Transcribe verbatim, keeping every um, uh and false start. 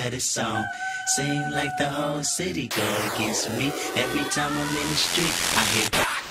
let it song. Seem like the whole city go against me. Every time I'm in the street, I hear rock.